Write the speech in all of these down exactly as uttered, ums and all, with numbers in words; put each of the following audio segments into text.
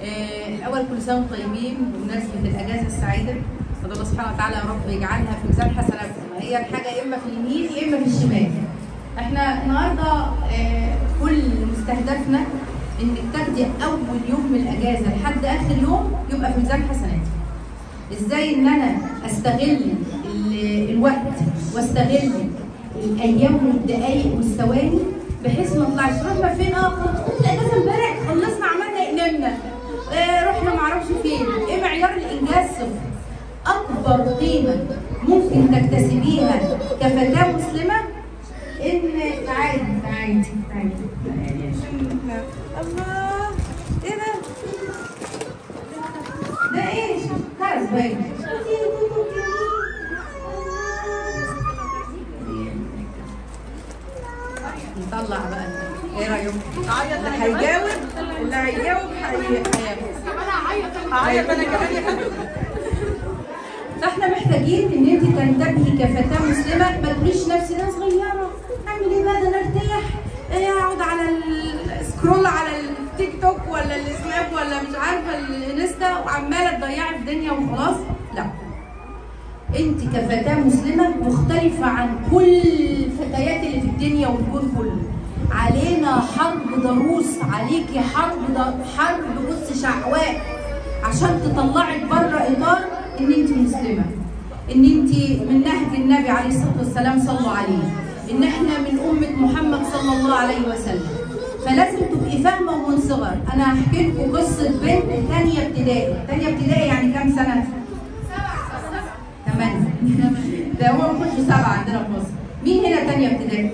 آه الاول كل سنه وانتم طيبين بمناسبه الاجازه السعيده. فضل الله سبحانه وتعالى يا رب يجعلها في ميزان حسناتكم. هي الحاجه يا اما في اليمين يا اما في الشمال. احنا النهارده آه كل مستهدفنا انك تاخدي اول يوم من الاجازه لحد اخر يوم يبقى في ميزان حسناتك. ازاي ان انا استغل الوقت واستغل الايام والدقائق والثواني بحيث ما اطلعش. رحنا فين؟ اه كنت الاجازه امبارح خلصنا عملنا نمنا آه رحنا ما اعرفش فين. ايه معيار الانجاز؟ صفر. اكبر قيمه ممكن تكتسبيها كفتاه مسلمه ان تعالي تعالي تعالي الله. ايه ده؟ ده ايه؟ خلاص باين. نطلع بقى. ايه رايكم؟ اللي هيجاوب اللي هيجاوب هياخد. انا هعيط هعيط انا كمان يا حبيبي. فاحنا محتاجين ان انت تنتبهي كفتاه مسلمه. ما تقوليش نفسي انا صغيره اعمل ايه بقى؟ ده انا ارتاح اقعد على السكرول على التيك توك ولا السناب ولا مش عارفه الانستا وعماله تضيعي في الدنيا وخلاص. لا، انت كفتاه مسلمه مختلفه عن كل الفتيات اللي في الدنيا والكون كله. علينا حرب ضروس، عليكي حرب حرب بص شعواء عشان تطلعك بره اطار ان انت مسلمه، ان انت من نهج النبي عليه الصلاه والسلام. صلوا عليه. ان احنا من امه محمد صلى الله عليه وسلم. فلازم تبقي فاهمه ومن صغر. انا هحكي لكم قصه بنت ثانيه ابتدائي. ثانيه ابتدائي يعني كام سنه؟ سبعه. ثمانيه. ده هو ما كنتش سبعه عندنا في مصر. مين هنا ثانيه ابتدائي؟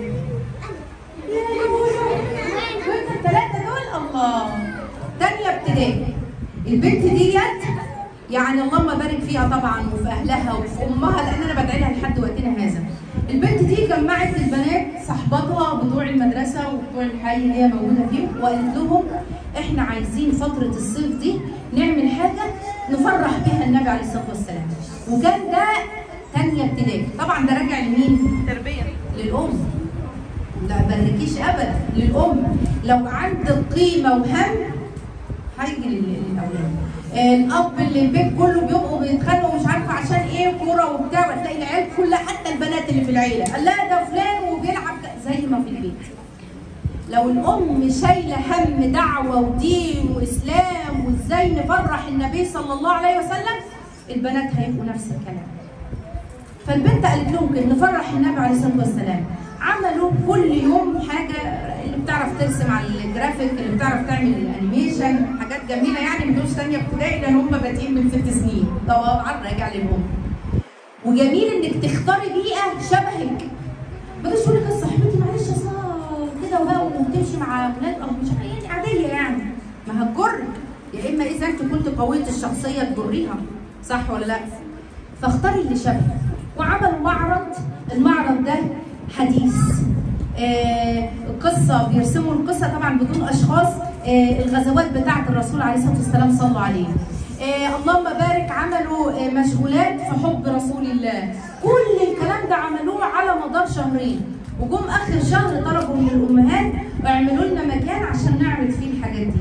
كنت الثلاثه دول. الله. ثانيه ابتدائي. البنت ديت يعني اللهم بارك فيها طبعا وفي اهلها وفي امها، لان انا بدعي لها لحد وقتنا هذا. البنت دي جمعت البنات صحباتها بتوع المدرسه وبتوع الحي اللي هي موجوده فيهم وقالت لهم احنا عايزين فتره الصيف دي نعمل حاجه نفرح بها النبي عليه الصلاه والسلام. وكان ده ثانيه ابتدائي. طبعا ده راجع لمين؟ تربيه للام. لا بركيش ابدا، للام. لو عندك قيمه وهم هيجي للاولاد. الاب اللي البيت كله بيبقوا بيتخانقوا مش عارفه عشان ايه كوره وبتاع، وتلاقي العيال كلها حتى البنات اللي في العيله قال لا ده فلان وبيلعب زي ما في البيت. لو الام شايله هم دعوه ودين واسلام وازاي نفرح النبي صلى الله عليه وسلم، البنات هيبقوا نفس الكلام. فالبنت قالت لهم كده نفرح النبي عليه الصلاه والسلام. عملوا كل يوم حاجه، اللي بتعرف ترسم على الجرافيك، اللي بتعرف تعمل الانيميشن، حاجات جميله يعني ما تقولش ثانيه ابتدائي لان هم بادئين من ست سنين. طبعا راجع للام. وجميل انك تختاري بيئه شبهك. ما تقولش لك صاحبتي معلش اصلا كده وبقى وتمشي مع اولاد او مش يعني عاديه يعني، ما هتجرك. يا اما اذا انت كنت قويه الشخصيه تجريها، صح ولا لا؟ فاختاري اللي شبهك. وعملوا معرض، المعرض ده حديث. آه قصه بيرسموا القصه طبعا بدون اشخاص. آه الغزوات بتاعه الرسول عليه الصلاه والسلام. صلوا عليه. آه اللهم بارك. عملوا آه مشغولات في حب رسول الله. كل الكلام ده عملوه على مدار شهرين. وجم اخر شهر طلبوا من الامهات اعملوا لنا مكان عشان نعرض فيه الحاجات دي.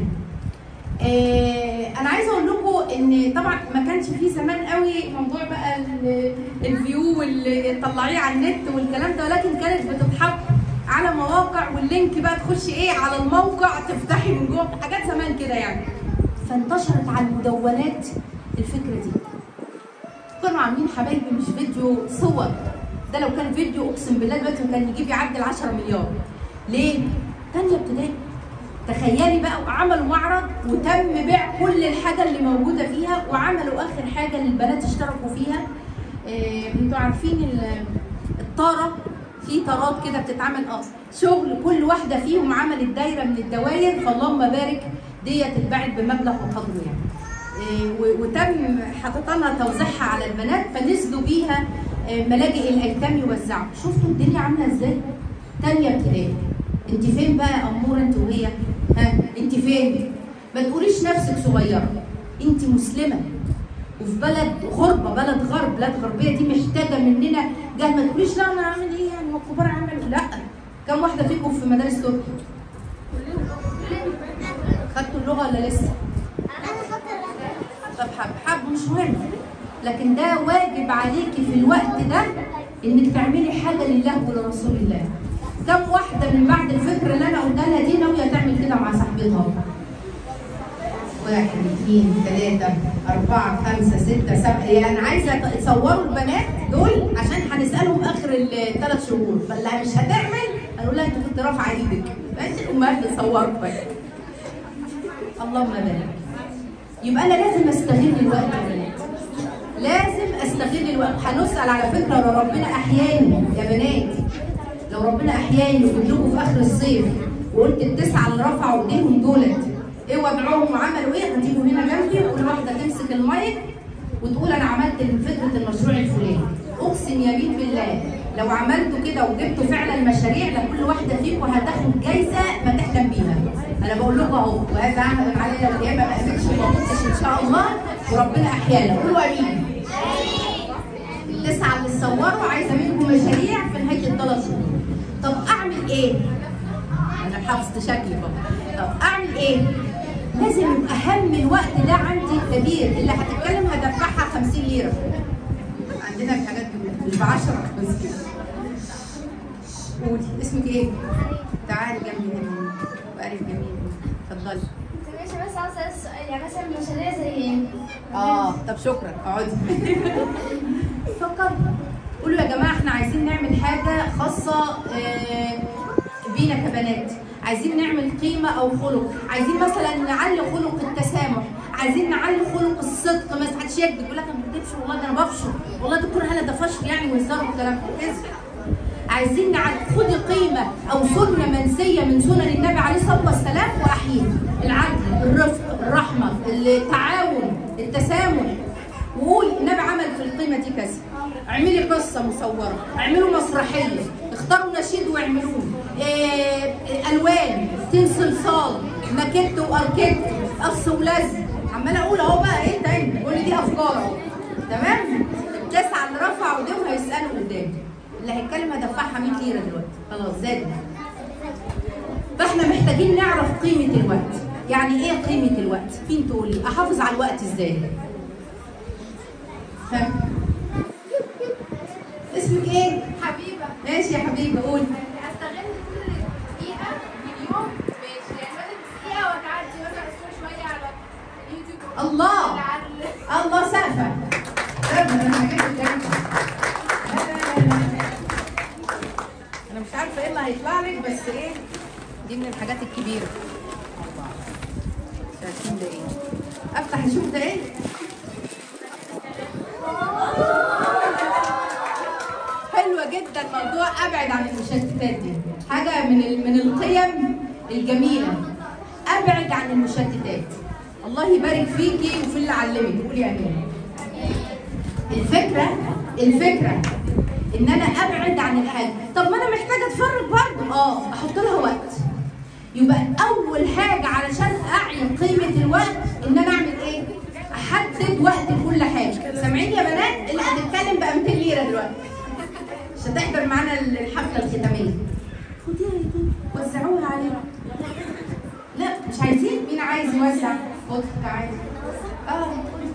آه انا عايزه اقول لكم ان طبعا ما كانش فيه زمان قوي موضوع بقى الفيو واللي تطلعيه على النت والكلام ده، ولكن كانت بتتحط على مواقع واللينك بقى تخشي ايه على الموقع تفتحي من جوه، حاجات زمان كده يعني. فانتشرت على المدونات الفكره دي. كانوا عاملين حبايبي مش فيديو، صور. ده لو كان فيديو اقسم بالله دلوقتي كان يجيب يعدي ال عشرة مليار. ليه؟ ثانيه ابتدائي. تخيلي بقى. وعملوا معرض وتم بيع كل الحاجه اللي موجوده فيها، وعملوا اخر حاجه اللي البنات اشتركوا فيها. إيه انتوا عارفين الطاره؟ في طارات كده بتتعمل اه شغل، كل واحده فيهم عملت دايره من الدواير. فاللهم بارك ديت اتباعت بمبلغ وقدره يعني. إيه وتم حاططها توزيعها على البنات، فنزلوا بيها ملاجئ الايتام يوزعوا. شفتوا الدنيا عامله ازاي؟ ثانيه ابتدائي. انت فين بقى يا اموره انت وهي؟ ها انت فين؟ ما تقوليش نفسك صغيره، انت مسلمه وفي بلد غربه، بلد غرب، بلد غربيه دي محتاجه مننا جهد. ما تقوليش لا انا هعمل ايه يعني هو الكبار عملوا. لا. كم واحده فيكم في مدارس تركي؟ خدتوا اللغه ولا لسه؟ مستحب مش مهم، لكن ده واجب عليكي في الوقت ده انك تعملي حاجه لله ولرسول الله. كم واحده من بعد الفكره اللي انا قلتها لها دي ناويه تعمل كده مع صاحبتها؟ واحد اثنين ثلاثة أربعة خمسة ستة سبعة. يعني أنا عايزة تصوروا البنات دول عشان هنسألهم آخر الثلاث شهور، فاللي مش هتعمل هنقول لها أنت كنت رافعة إيدك. ماشي الأمهات تصوروا بقى. اللهم بارك. يبقى أنا لازم أستغل الوقت يا بنات. لازم أستغل الوقت. هنسأل على فكرة لو ربنا أحياني يا بنات، لو ربنا أحياني وجبت لكم في آخر الصيف وقلت التسعة اللي رفعوا إيديهم دولت ايه وضعهم وعملوا ايه، هتيجوا هنا جنبي وكل واحده تمسك المايك وتقول انا عملت فكره المشروع الفلاني. اقسم يمين بالله لو عملتوا كده وجبتوا فعلا مشاريع لكل واحده فيكم هتاخد جايزه ما تحلم بيها. انا بقول لكم اهو، وهذا عمل علي لو القيامه ما قامتش وما كنتش ان شاء الله وربنا احيانا. قولوا امين. التسعه اللي تصوروا عايزه منكم مشاريع في نهايه الثلاث شهور. طب اعمل ايه؟ انا حافظت شكلي بقى. طب اعمل ايه؟ لازم يبقى اهم الوقت ده عندي كبير. اللي هتتكلم هدفعها خمسين ليره. عندنا الحاجات دي مش ب عشرة بس كده. قولي اسمك ايه؟ تعالي جنبي هنا. بقالك جميل. اتفضلي. ماشي بس عاوزه اسال سؤال، يعني مثلا مشاريع زي ايه؟ اه طب شكرا اقعدي. فكري. قولوا يا جماعه احنا عايزين نعمل حاجه خاصه آه بينا كبنات. عايزين نعمل قيمة أو خلق، عايزين مثلا نعلي خلق التسامح، عايزين نعلي خلق الصدق. ما حدش يكذب يقول لك أنا ما بكذبش والله ده أنا بفشل، والله دكتور هلا ده فشل يعني وهزار والكلام ده. عايزين نعلي. خدي قيمة أو سنة منسية من سنن النبي عليه الصلاة والسلام وأحييها. العدل، الرفق، الرحمة، التعاون، التسامح. وقولي النبي عمل في القيمة دي كذا. اعملي قصة مصورة، اعملوا مسرحية، اختاروا نشيد واعملوه. إيه الوان، تين صلصال، ماكيت واركيت، قص ولزق. عماله اقول اهو بقى ايه تاني؟ كل دي افكار اهو. تمام؟ التسعه اللي رفعوا ايديهم هيسالوا قدامي. اللي هيتكلم هدفعها مية ليره دلوقتي. خلاص زادت. فاحنا محتاجين نعرف قيمه الوقت. يعني ايه قيمه الوقت؟ مين تقول لي احافظ على الوقت ازاي؟ ها؟ اسمك ايه؟ حبيبه. ماشي يا حبيبه قولي. استغل كل دقيقه من اليوم. ماشي يعني مثلا دقيقه وتعدي مثلا اسبوع شويه على اليوتيوب. الله الله سقفه. انا مش عارفه ايه اللي هيطلع لك بس ايه دي من الحاجات الكبيره. شايفين ده ايه؟ افتح اشوف ده ايه؟ حلوه جدا موضوع ابعد عن المشتتات دي. حاجه من من القيم الجميله. ابعد عن المشتتات. الله يبارك فيكي وفي اللي علمك. قولي امين. الفكره الفكره ان انا ابعد عن الحاجه. طب ما انا محتاجه اتفرج برضه. اه احط لها وقت. يبقى اول حاجه علشان اعي قيمه الوقت ان انا اعمل ايه؟ احدد وقت لكل حاجه. سامعين يا بنات؟ اللي هتتكلم بقى ميتين ليره دلوقتي مش هتحضر معانا الحفله الختاميه. خديها يا دي وزعوها علينا. لا مش عايزين. مين عايز يوزع؟ خد تعالي. اه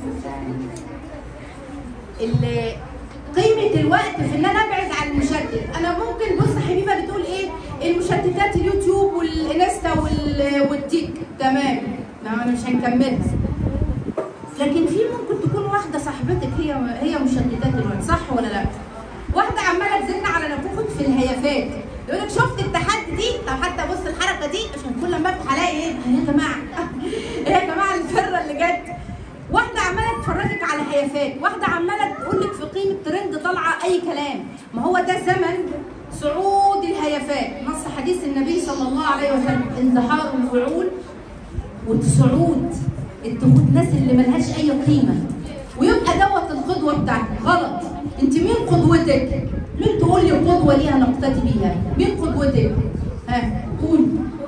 اللي قيمة الوقت في ان انا ابعد عن المشتت. انا ممكن بص حبيبه بتقول ايه؟ المشتتات اليوتيوب والانستا والتيك. تمام انا مش هنكملها. لكن في ممكن تكون واحده صاحبتك هي هي مشتتات الوقت، صح ولا لا؟ واحده عماله تزن على نافوخك في الهيافات. يقول لك شفت التحدي دي؟ طب حتى بص الحركه دي عشان كل ما افتح الاقي ايه؟ يا جماعه ايه يا جماعه الفره اللي جت؟ واحده عماله تفرجك على هيافات، واحده عماله تقول لك في قيمه ترند طالعه اي كلام. ما هو ده زمن صعود الهيافات. نص حديث النبي صلى الله عليه وسلم ازدهار الفعول والصعود التخوت ناس اللي ملهاش اي قيمه. ويبقى دوت القدوه بتاعتك. غلط. انت مين قدوتك؟ مين تقول لي قدوه ليها نقتدي بيها؟ مين قدوتك؟ ها قول.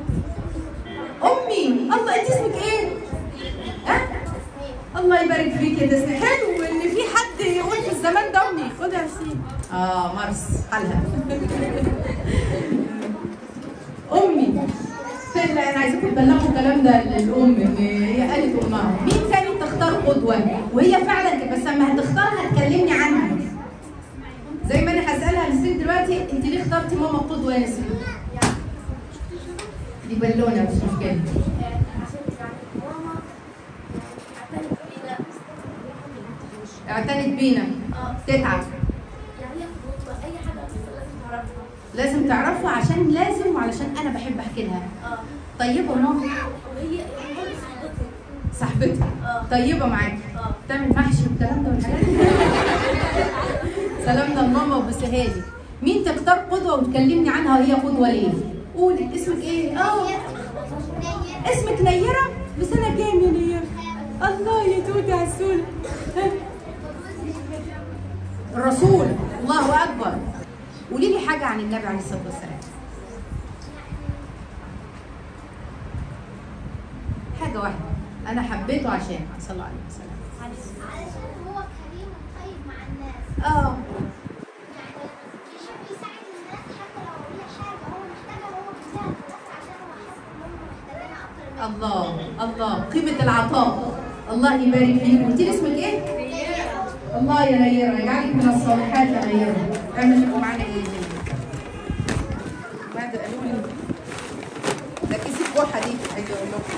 امي. الله انت اسمك ايه؟ ها؟ الله يبارك فيك يا تسنيم. حلو ان في حد يقول في الزمان ده امي. خد يا حسين. اه مرس حالها. امي. فين؟ انا عايزاكم تبلغوا الكلام ده للام ان هي قالت امها. مين تاني تختار قدوه؟ قدوه، وهي فعلا كده، بس لما هتختارها هتكلمني عنها. زي ما انا هسالها نسرين دلوقتي، انت ليه اخترتي ماما قدوه يا نسرين؟ دي بالونه مش مشكله. اعتنت بينا. تتعب. لازم تعرفها عشان لازم وعلشان انا بحب احكي لها. طيبه ماما. وهي صاحبتها. طيبه معاكي. بتعمل محشي والكلام ده والحاجات دي. سلامنا لماما وبوسها لي. مين تختار قدوه وتكلمني عنها وهي قدوه ليه؟ قولي اسمك ايه؟ اه اسمك نيره؟ بسنه كام يا نيره؟ الله يا توتي عسوله. الرسول. الله اكبر. قولي لي حاجه عن النبي عليه الصلاه والسلام. حاجه واحده انا حبيته عشان صلى الله عليه وسلم. علشان هو كريم وطيب مع الناس. اه يعني يحب يساعد الناس حتى لو هي حاجه هو محتاجها هو بيساعد الناس عشان هو حاسس ان هم محتاجينها اكتر منه. الله الله قيمه العطاء. الله يبارك فيك. قلت لي اسمك ايه؟ الله يا نيره يجعلك من الصالحات يا نيره. اعمل لكم معانا ايه؟ بعد قالوا لي ده كيس الكحه دي عايزه اقول لكم.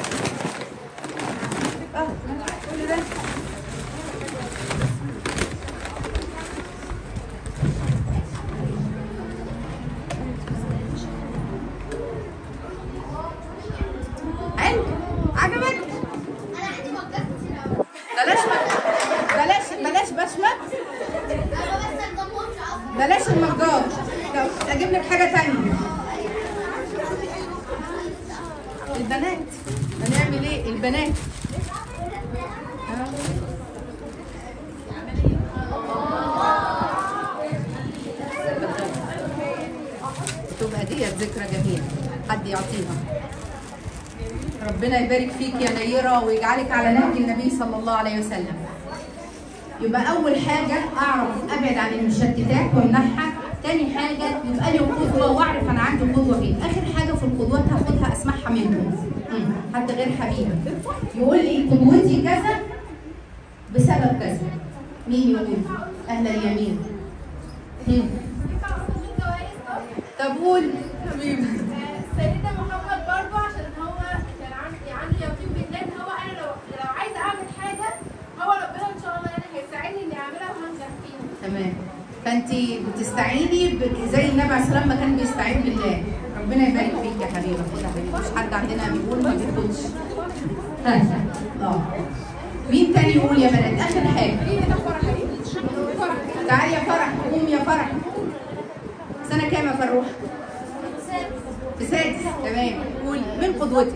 اه كل ده حلو عجبك؟ انا عندي مجات كتير قوي. بلاش بلاش بلاش بشمت. انا بس الضمورش اصلا. بلاش المجات. طب اجيب لك حاجه ثانيه. البنات هنعمل ايه؟ البنات تبقى ديت ذكرى جميله حد يعطيها. ربنا يبارك فيك يا نيره ويجعلك على نهج النبي صلى الله عليه وسلم. يبقى اول حاجه اعرف ابعد عن المشتتات وامنعها. تاني حاجه يبقى لي قدوه واعرف انا عندي قدوه فين. اخر حاجه في القدوات هاخدها اسمعها منكم حد غير حبيبي يقول لي قدوتي كذا بسبب كذا. مين يقول؟ اهل اليمين. طب قول حبيبي. سيدنا محمد برضه عشان هو كان عنده عنده يقين بالله ان هو انا لو لو عايزه اعمل حاجه هو ربنا ان شاء الله يعني هيساعدني اني اعملها وهنجح فيها. تمام. فانت بتستعيني ب- زي النبي عليه الصلاه والسلام ما كان بيستعين بالله. ربنا يبارك فيك يا حبيبه. خد يا حبيبي مش حد عندنا بيقول ما بياخدش. اه مين تاني يقول يا بنات؟ اخر حاجه. تعالي يا فرح. قوم يا فرح. سنه كام يا فروح؟ في سادس. تمام. قولي مين قدوتك؟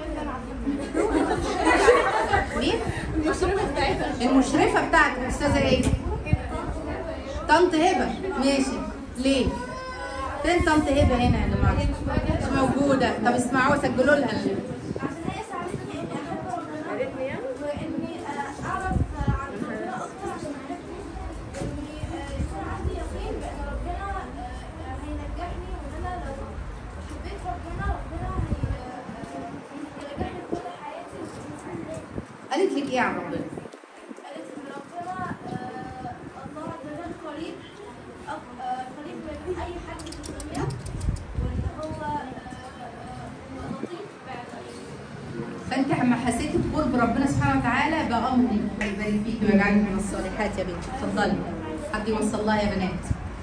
مين؟ المشرفه بتاعتها. المشرفه بتاعتك استاذه ايه؟ طنط هبه. ماشي. ليه؟ فين طنط هبه هنا يا جماعه؟ مش موجوده. طب اسمعوها سجلوا لها. عشان هي ساعدتني اني احب ربنا واني اعرف عن ربنا اكتر عشان عرفت اني يكون عندي يقين بان ربنا هينجحني وان انا لو حبيت ربنا ربنا هينجحني في كل حياتي. قالت لك ايه عن ربنا؟ قالت ان ربنا الله عز وجل قريب قريب من اي حد في الدنيا وان هو لطيف فعلا. فانت اما حسيتي بقرب ربنا سبحانه وتعالى بقى امر يبارك فيكي ويجعلك من الصالحات يا بنتي. اتفضلي. حد يوصل لها يا بنات.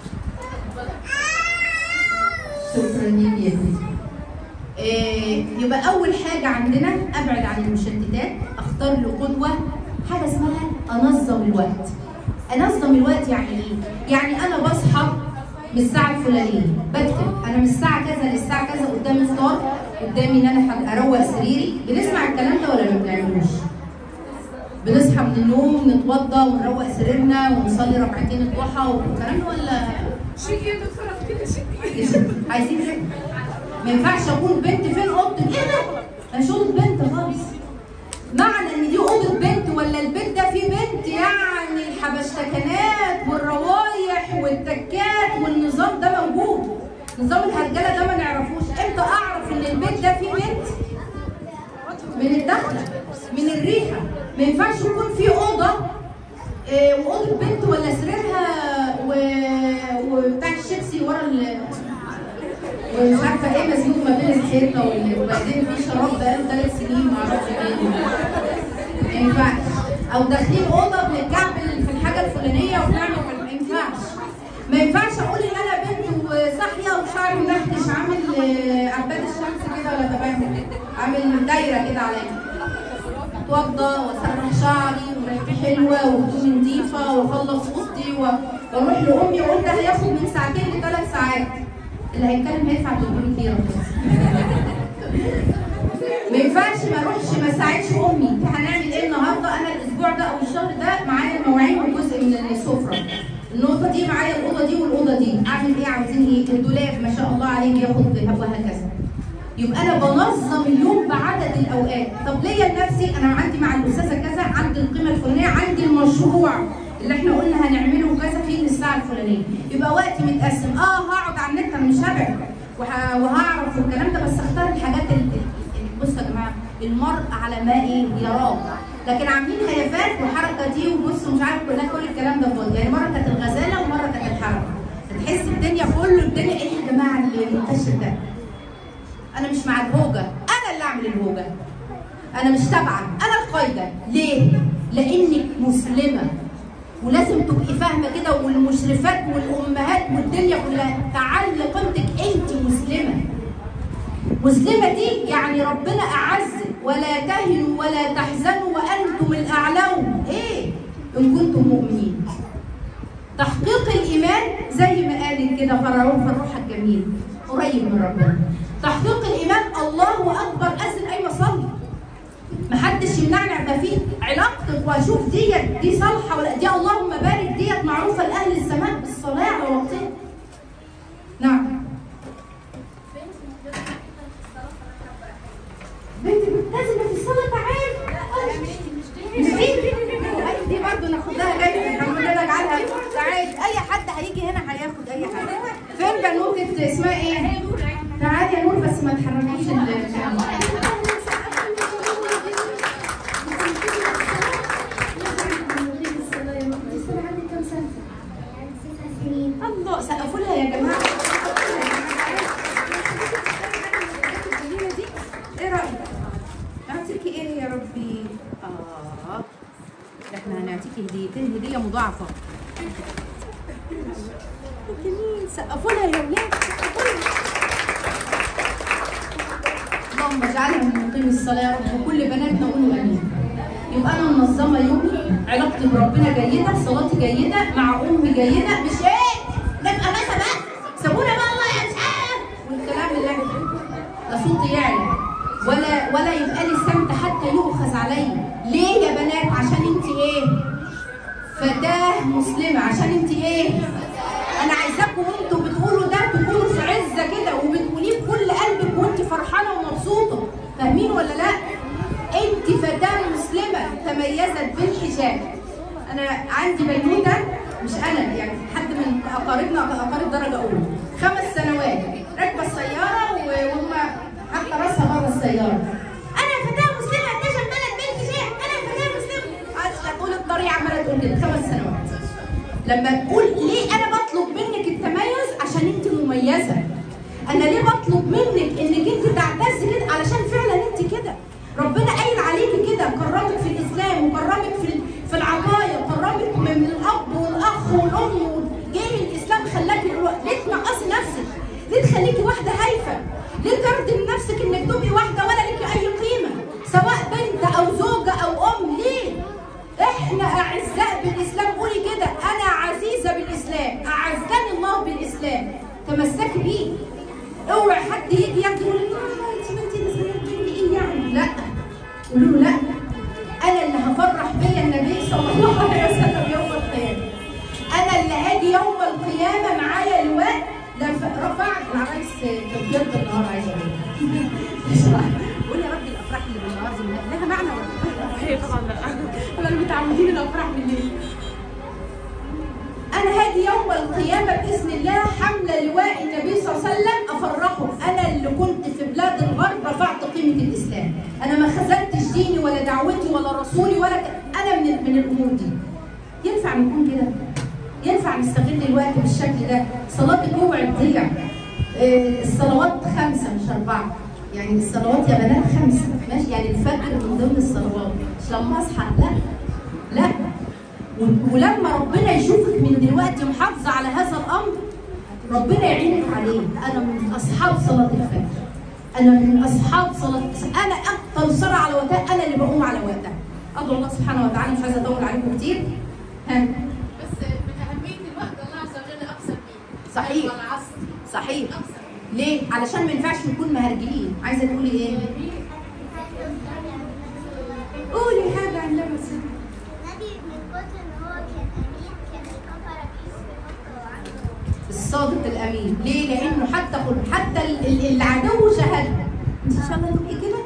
شكرا ليكي يا بنتي. إيه يبقى اول حاجه عندنا ابعد عن المشتتات. اختار له قدوه. حاجه اسمها انظم الوقت. انظم الوقت يعني ايه؟ يعني انا بصحى من الساعه الفلانيه بكتب انا من الساعه كذا للساعه كذا قدامي فطار قدامي ان انا اروق سريري. بنسمع الكلام ده ولا ما بنعملوش؟ بنصحى من النوم نتوضى ونروق سريرنا ونصلي ركعتين الضحى والكلام ده ولا شيكي يا دكتوره كده شيكي. عايزين كده؟ ما ينفعش اكون بنت فين اوضتك؟ ايه ده؟ انا مش اوضه بنت خالص. معنى ان دي اوضه بنت ولا البيت ده فيه بنت يعني الحبشتكنات والروايح والتكات والنظام ده موجود. نظام الهرجله ده ما نعرفوش. امتى اعرف ان البيت ده فيه بنت؟ من الدخله، من الريحه. ما ينفعش يكون في اوضه إيه واوضه بنت ولا سريرها و... وبتاع الشيبسي ورا ال... ومش عارفه ايه مسجون ما بين الحيطه وال... وبعدين في شراب بقاله ثلاث سنين معرفش ايه. ما ينفعش. او داخلين اوضه بنتكعبل في الحاجه الفلانيه وبنعمل ما ينفعش. ما ينفعش اقول ان انا بنت وصاحيه وشعري منحتش عامل عباد الشمس كده ولا تمام عامل دايره كده عليا. اتوضى واسرح شعري وريحتي حلوه وهدومي نظيفه واخلص اوضتي واروح لامي واقول ده هياخد من ساعتين لثلاث ساعات. اللي هيتكلم هيدفع ثلاثمية ليره. ما ينفعش ما اروحش ما اساعدش امي. هنعمل ايه النهارده؟ انا الاسبوع ده او الشهر ده معايا المواعين وجزء من السفره. النقطه دي معايا الاوضه دي والاوضه دي، اعمل ايه؟ عاوزين ايه؟ الدولاب ما شاء الله عليه بياخد وهكذا. يبقى انا بنظم اليوم بعدد الاوقات. طب ليا لنفسي انا عندي مع الاستاذه كذا، عندي القيمه الفلانيه، عندي المشروع اللي احنا قلنا هنعمله كذا فيه من الساعه الفلانيه. يبقى وقتي متقسم. اه هقعد على النت انا مش هبعد وه... وهعرف الكلام ده، بس اختار الحاجات اللي بصوا يا جماعه المرء على ما ايه يراه، لكن عاملين هيافات وحركه دي وبصوا مش عارف كلها كل الكلام ده فاضي. يعني مره كانت الغزاله ومره كانت الحركه. تحس الدنيا كله الدنيا ايه يا جماعه اللي منتشر ده؟ انا مش مع الهوجه، انا اللي اعمل الهوجه. انا مش تابعه، انا القايده. ليه؟ لانك مسلمه ولازم تبقي فاهمه كده، والمشرفات والامهات والدنيا كلها تعلي قيمتك انت مسلمه. مسلمه دي يعني ربنا اعزك، ولا تهنوا ولا تحزنوا وانتم الاعلون. ايه؟ ان كنتم مؤمنين. تحقيق الايمان زي ما قالت كده فرعون في الروح الجميل قريب من ربنا. تحقيق الايمان الله اكبر اذن ايوه صلي. محدش يمنعني ابقى فيه علاقتك واشوف ديت دي صالحه ولا دي اللهم بارك ديت معروفه لاهل السماء بالصلاه على وقتها. نعم. بنت ملتزمه في الصلاه تعالي. مش دي دي برضه ناخد لها جايزه الحمد لله نجعلها تعالي. اي حد هيجي هنا هياخد اي حاجه. فين بنوته اسمها ايه؟ تعالي يا نور بس ما تحركيش الكلام. الله سقفوا لها يا جماعه. ايه رايك؟ نعطيكي ايه يا ربي؟ اه احنا هنعطيكي هديتين هديه مضاعفه. جميل سقفوا لها يا ولاد. اللهم اجعلها من مقيم الصلاه يا رب وكل بناتنا قولوا امين. يبقى انا منظمه يومي، علاقتي بربنا جيده، صلاتي جيده، مع امي جيده، مش ايه؟ نبقى مثلا بقى سابونا بقى الله يا شقه والكلام اللي لا صوتي يعلى ولا ولا يبقى لي سمت حتى يؤخذ عليا. ليه يا بنات؟ عشان انت ايه؟ فتاه مسلمه. عشان انت ايه؟ انا عايزاكم وانتوا بتقولوا ده تكونوا في عزه كده وبتقوليه بكل قلبك وانت فرحانه ومبسوطه. فاهمين ولا لا؟ انت فتاه مسلمه تميزت بالحجاب. انا عندي بنوته مش انا يعني حد من اقاربنا اقارب درجه اولى خمس سنوات راكبه السياره وهم حتى راسها بره السياره. انا فتاه مسلمه التزم بلد بالحجاب، انا فتاه مسلمه. قعدت طول الطريق عماله تقول كده خمس سنوات. لما تقول ليه انا بطلب منك التميز؟ عشان انت مميزه. انا ليه بطلب منك انك انت تعتزي كده؟ علشان فعلا انت كده. ربنا قايل عليكي كده، كرمك في الاسلام وكرمك في في العطايا، كرمك من الاب والاخ والام، جاي الاسلام خلاكي ليه تنقصي نفسك؟ ليه تخليكي واحده هايفه؟ ليه ترضي من نفسك انك تبقي واحده ولا ليكي اي قيمه؟ سواء بنت او زوجه او ام. ليه؟ احنا اعزاء بالاسلام. قولي كده انا عزيزه بالاسلام، اعزني الله بالاسلام. تمسكي بيه. اوعي حد يجي ياخد يقول لك انت ما انت ايه يعني؟ لا. قولوا له لا. انا اللي هفرح بيا النبي صلى الله عليه وسلم يوم القيامه. انا اللي هاجي يوم القيامه معايا لواء رفعت العرايس بجد النهار عايزه اقول. قول يا ربي الافراح اللي بالنهار دي لها معنى ولا هي طبعا لا. احنا متعودين الافراح بالليل. انا هاجي يوم القيامه باذن الله حامله لواء النبي صلى الله عليه وسلم افرحه. انا اللي كنت في بلاد الغرب رفعت قيمه الاسلام. انا ما خذلتش ديني ولا دعوتي ولا رسولي ولا ك... انا من من الامور دي. ينفع نكون كده؟ ينفع نستغل الوقت بالشكل ده؟ صلاة الجمعة تضيع. آه، الصلوات خمسة مش أربعة. يعني الصلوات يا بنات خمسة، ماشي؟ يعني الفجر من ضمن الصلوات، مش لما أصحى، لا. لا. ولما ربنا يشوفك من دلوقتي محافظة على هذا الأمر، ربنا يعينك عليه. أنا من أصحاب صلاة الفجر. أنا من أصحاب صلاة، أنا أكثر صلاة على وقتها، أنا اللي بقوم على وقتها. أدعو الله سبحانه وتعالى، مش عايزة أطول عليكم كتير. ها. بس من أهمية الوقت الله عز وجل أقسم بيه. صحيح. والعصر. صحيح. ليه؟ علشان ما ينفعش نكون مهرجلين. عايزة تقولي إيه؟ قولي حاجة عن لما سيدي. نبي من كتر ان هو كان امين كان الكفره بيحسوا يحطوا عنده. الصادق الامين، ليه؟ لانه حتى حتى ال- ال- العدو شهد. انت ان شاء الله تبقي كده؟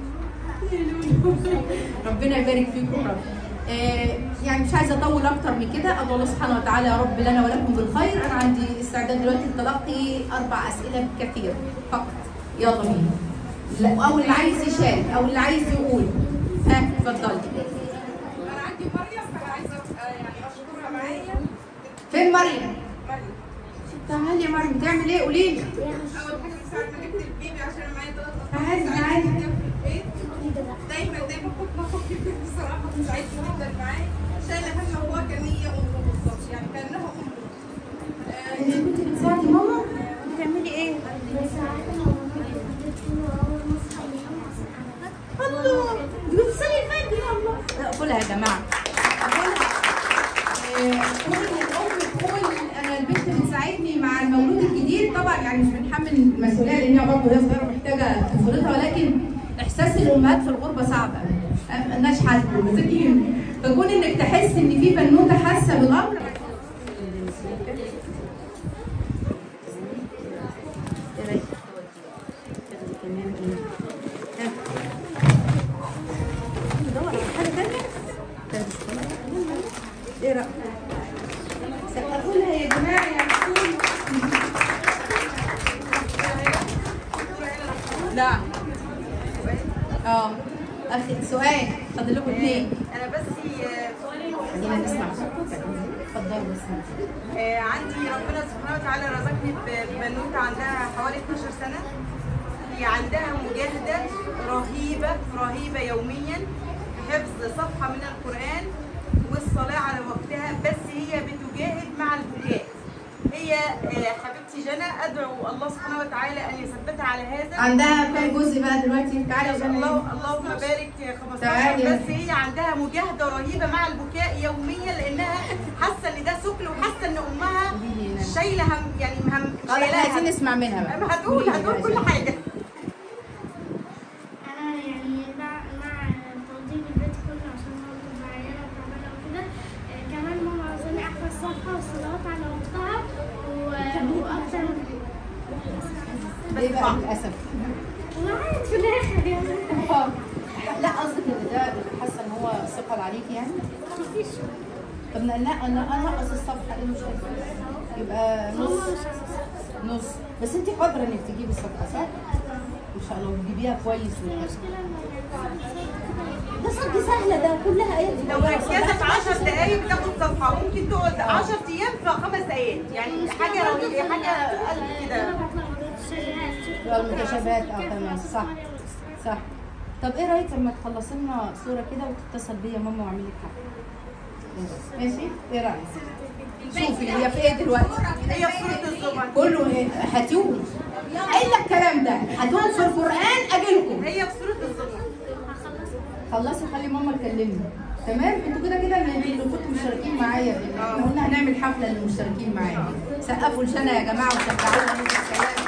ربنا يبارك فيكم رب. آه يعني مش عايزه اطول اكتر من كده. ادعو الله سبحانه وتعالى يا رب لنا ولكم بالخير. انا عندي استعداد دلوقتي لتلقي اربع اسئله كثيره فقط. يلا بينا. لا، او اللي عايز يشارك او اللي عايز يقول. ها اتفضلي. انا عندي مريم، فانا عايزه آه، يعني اشكرها معايا. فين مريم؟ مريم تعالي يا مريم، تعمل ايه؟ قولي لي. اول حاجه من ساعه ما جبت البيبي عشان معايا ثلاث اطفال. تعالي ساعات تعالي. جدا في البيت. دايما دايما كنت باخد في البيت بصراحه، كنت ساعدته جدا معاه. شايله هم هو كان هي امه بالظبط، يعني كانها امه. انت كنت بتساعدي ماما؟ بتعملي ايه؟ الله، دي بتصلي الفجر يا الله. قولها يا جماعه. قولها. كون الام تقول انا البنت بتساعدني مع المولود الجديد، طبعا يعني مش بنحمل المسؤوليه لان هي برضه هي صغيره محتاجه طفولتها، ولكن احساس الامهات في الغربه صعب قوي. مالناش حل مساكين. فكون انك تحس ان في بنوته حاسه بالامر. ايه رأيك؟ سقفولها يا جماعه يا رسول. لا. اه اخي سؤال، فاضل لكم اثنين. انا بس خلينا نسمع. اتفضلوا بس. آه، عندي ربنا سبحانه وتعالى رزقني ببنوته عندها حوالي اتناشر سنه. هي عندها مجاهده رهيبه رهيبه يوميا في حفظ صفحه من القران والصلاه على وقتها، بس هي بتجاهد مع البكاء. هي آه، حبيبتي جنى، ادعو الله سبحانه وتعالى ان يثبتها على هذا. عندها كام جزء بقى دلوقتي؟ تعالي يا جنى. الله اللهم بارك خمستاشر. تعالي. بس هي عندها مجاهده رهيبه مع البكاء يوميا، لانها حاسه ان ده ثقل، وحاسه ان امها شايله هم، يعني هم خلاص احنا عايزين نسمع منها بقى. هتقول هتقول كل حاجه. انا يعني مع مع تنظيم البيت كله عشان هو بتبقى عيانه وتعبانه وكده. آه، كمان ماما عاوزاني احفظ صفحه والصلوات على وقتها و- واكتر ليه بقى للاسف؟ وعاد في الاخر يعني لا قصدك ان ده حاسه ان هو ثقل عليكي يعني؟ مفيش. طب لا انا انقص الصفحه ايه المشكله؟ يبقى نص نص. بس انت قادره انك تجيبي الصفحه صح؟ ان شاء الله وتجيبيها كويس. المشكله ده صدق سهله، ده كلها ايات. لو ركزت في عشر دقايق بتاخد صفحه، ممكن تقعد عشر ايام في خمس ايات، يعني حاجه روحيه، حاجه قلب كده. المتشابهات اه تمام صح صح. طب ايه رايك لما تخلصي لنا صوره كده وتتصل بيا ماما واعمل لك حاجه؟ ماشي؟ ايه رايك؟ شوفي هي في ايه دلوقتي؟ هي في سوره الزمر. كله ايه؟ هاتوه. قايله الكلام ده، هاتوه في القران اجيلكم. هي في سوره الزمر. خلصي خلي ماما تكلمني. تمام؟ انتوا كده كده اللي كنتوا مشتركين معايا، احنا قلنا هنعمل حفله للمشتركين معايا. سقفوا لجنى يا جماعه وشجعونا من السلام.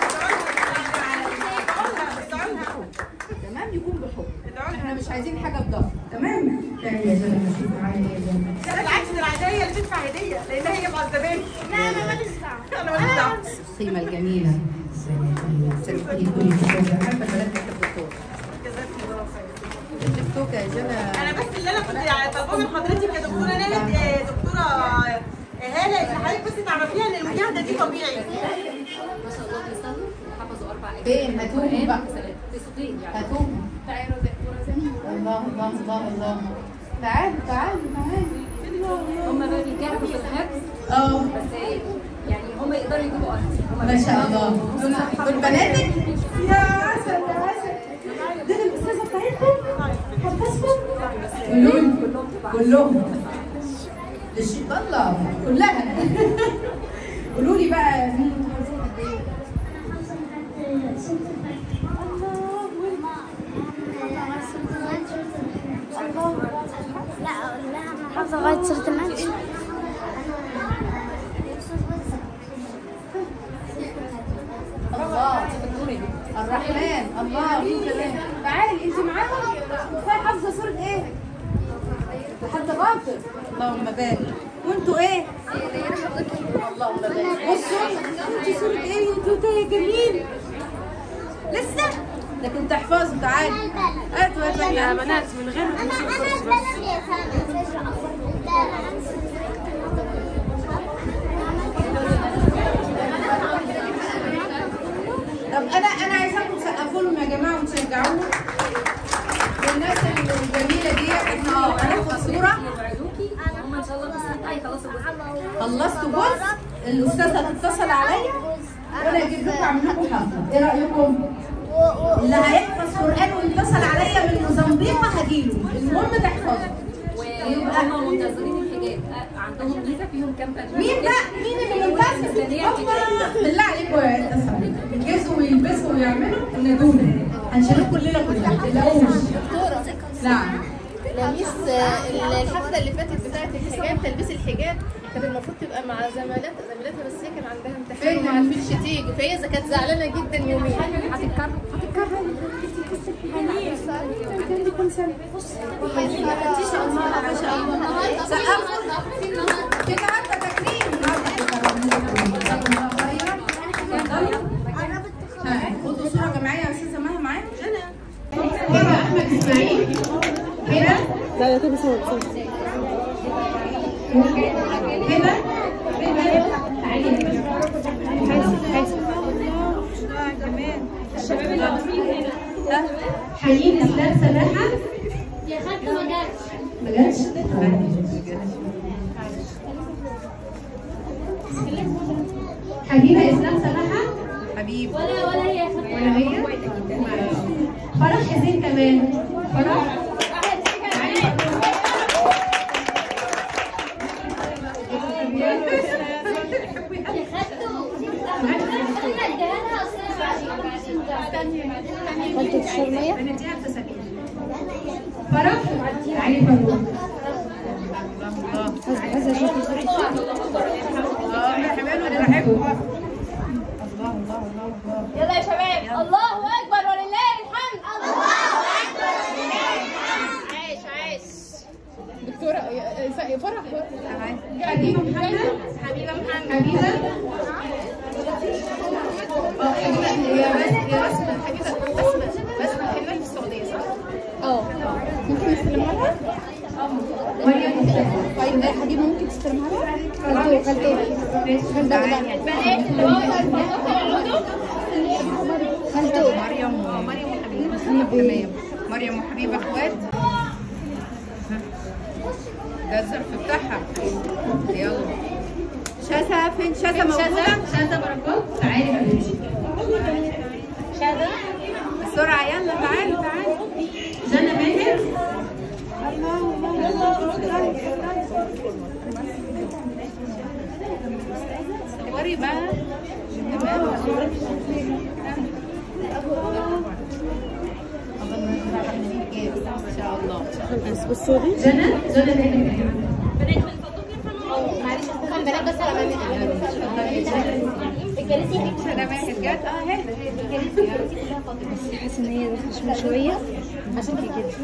تمام؟ يكون بحب. احنا مش عايزين حاجه بضغط. تمام؟ تاني يا جنى نشوف معايا ايه يا جنى. لا بالعكس، ده العاديه هي اللي تدفع هديه، لان هي معذباني. لا انا ماليش دعوه. انا ماليش دعوه. القيمه الجميله. سلكي كل حاجه. حابه بلد الدكتور. جزاكم الله خير. الدكتور يا جنى. انا بس اللي انا كنت طالباه من حضرتك يا دكتوره ناهد، آه، دكتوره آه، هاله، ان حضرتك بس تعرفيها ان المجاهده دي طبيعي. ما شاء الله بيصلوا وحفظوا اربع ايات. فين؟ هاتوهم بقى. في سطين يعني. هاتوهم. تعالوا ورزقني. الله الله الله الله. تعالوا تعالوا تعالوا. هم بني تعبوا في الحفظ اه بس يعني هم يقدروا يجيبوا اكتر. ما شاء الله. دول بناتك؟ يا عسل يا عسل. دول الاستاذه بتاعتكم؟ حفظكم؟ كلهم كلهم للشيء الله كلها. قولوا لي بقى مين حافظين قد ايه؟ لا اقول لها انا حافظه لغايه سوره النجم. الله الرحمن. الله مين كمان؟ تعالي انت معاهم؟ كفايه حافظه سوره ايه؟ لحد غافر. اللهم بارك. وانتوا ايه؟ اللهم بارك. بصوا انتوا سوره ايه؟ انتوا يا جميل لسه لكن تحفظوا. تعالي هاتوا يا بنات من غير طب انا انا عايزاكم تسقفوا لهم يا جماعه وتشجعوهم. والناس الجميله دي احنا هناخد صوره. هم ان شاء الله بس هيخلصوا جزء. خلصتوا جزء الاستاذه هتتصل عليا وانا اجيب لكم اعمل لكم حفله. ايه رايكم؟ اللي هيحفظ قران ويتصل عليا من موزمبيق هجيله. المهم تحفظوا. ويبقى هم منتظرين الحجاب عندهم ميزه فيهم كام بقى. مين بقى؟ مين اللي منتظر؟ بالله عليكم اتصلوا يجهزوا ويلبسوا ويعملوا ندونا هنشارككم الليله كلها. ما تقلقوش. نعم. لميس الحفله اللي فاتت بتاعت الحجاب تلبيس الحجاب كانت المفروض تبقى مع زميلات زميلاتها بس هي كان عندها امتحان وما عرفتش تيجي فهي كانت زعلانه جدا يومين. هتتكرر هتتكرر عندكم سنه ما شاء الله ما شاء الله. سقفوا كده حتى تكريم. خدوا صوره جماعيه يا استاذه مها معايا. انا هنا احمد اسماعيل هنا. لا يا تبي صور صور هنا تعالي حيين اسلام سماحه. يا خالتي ما جاتش. ما جاتش؟ حبيبه اسلام سماحه. حبيب ولا ولا هي ولا هي؟ فرح حسين كمان. فرح قلت تشرب ميه؟ فرح تعالي فروح. عايزه اشوف اه يا حبايبي انا بحبه. الله الله الله الله. يلا يا شباب الله اكبر ولله الحمد. الله اكبر ولله الحمد. عايش عايش دكتوره فرح حبيبه محمد. حبيبه محمد حبيبه اه حبيبه يا بس يا بس حبيبه بسمه بسمه حلوه في السعوديه صح؟ اه ممكن نستلمها لها؟ مريم مصطفى. طيب يا حبيبه ممكن تستلمها لها؟ خلطوه خلطوه مريم مريم وحبيبه. تمام. مريم وحبيبه اخوات. ده الظرف بتاعها. يلا شذا فين؟ شذا موجوده؟ شذا بركات تعالي حبيبتي شذا بسرعه يلا تعالي تعالي. جنى ماهر. الله الله صوري بقى. تمام. ان شاء الله. بصوري جنى جنى ماهر. معلش بنات بس على الجلسه جنى ماهر جت. اه هنا حاسه ان هي شويه عشان كده